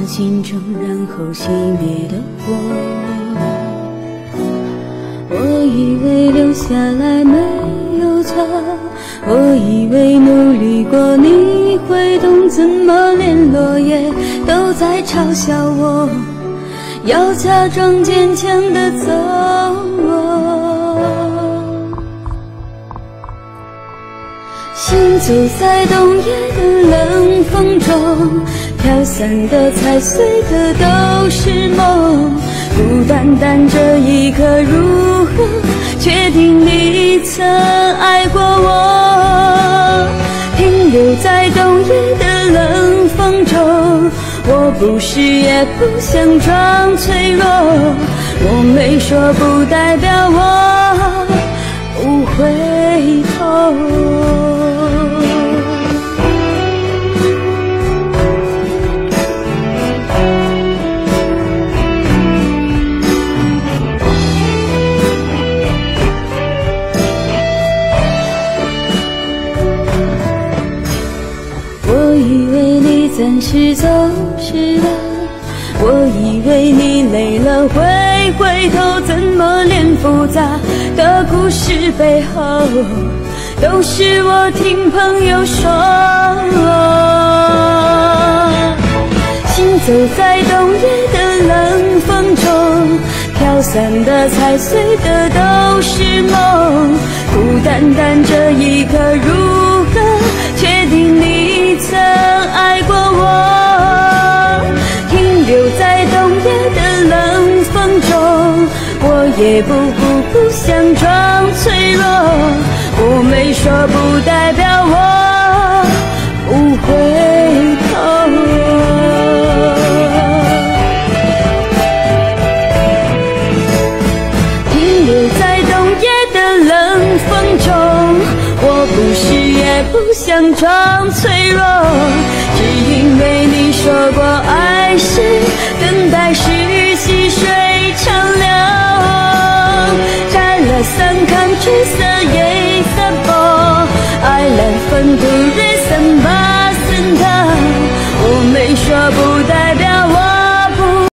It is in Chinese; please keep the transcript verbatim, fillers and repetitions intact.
心中，然后熄灭的火。我以为留下来没有错，我以为努力过你会懂，怎么连落叶都在嘲笑我，要假装坚强的走。行走在冬夜的冷风中，飘散的踩碎的都是梦，孤单单这一刻如何确定你曾爱过我？停留在冬夜的冷风中，我不是也不想装脆弱，我没说不代表我不回头。我以为你暂时走失了，我以为你累了会回头，怎么连复杂的故事背后都是我听朋友说。行走在冬夜的冷风中，飘散的踩碎的都是梦，孤单单这一刻如何确定你曾爱过我？停留在冬夜的冷风中，我也不不不想装脆弱，我没说不代表我不回头。停留在冬夜的冷风中，我不是也不想装脆弱，只因为你说过爱是等待是细水长流。Jalan sangkan cerita sabo I love 分不 reason 把森的，我没说不代表